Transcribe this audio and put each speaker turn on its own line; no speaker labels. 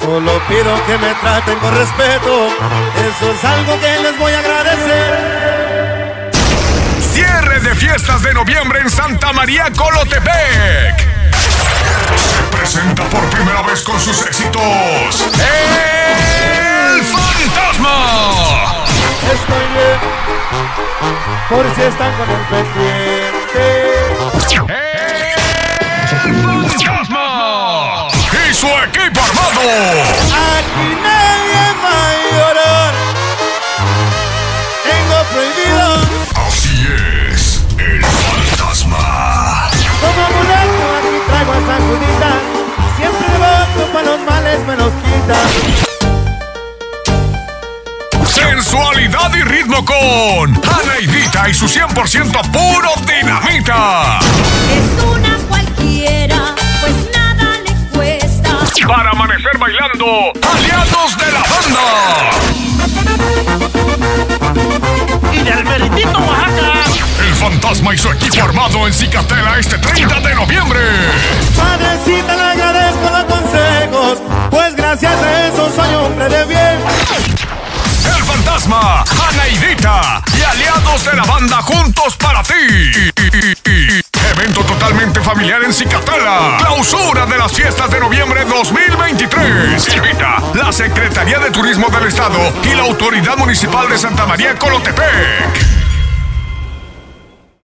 Solo pido que me traten con respeto, eso es algo que les voy a agradecer.
Cierre de fiestas de noviembre en Santa María Colotepec. Se presenta por primera vez con sus éxitos El Fantasma.
Estoy bien, por si están con el pendiente.
El Fantasma y su equipo armado.
Aquí nadie va a llorar, tengo prohibido.
Así es, El Fantasma.
Como amuleto aquí traigo a San Judita, siempre devoto para los males me los quita.
Sensualidad y ritmo con Anaidita y su 100% puro dinamita.
Es una cualquiera, pues nada le cuesta.
Para amanecer bailando, aliados de la banda.
Y del meritito Oaxaca.
El Fantasma y su equipo armado en Cicatela este 30 de noviembre.
Madrecita, le agradezco los consejos, pues gracias a eso soy hombre de bien.
El Fantasma, Anaidita y aliados de la banda juntos para ti. Evento totalmente familiar en Cicatela. Clausura de las fiestas de noviembre 2023. Invita la Secretaría de Turismo del Estado y la Autoridad Municipal de Santa María Colotepec.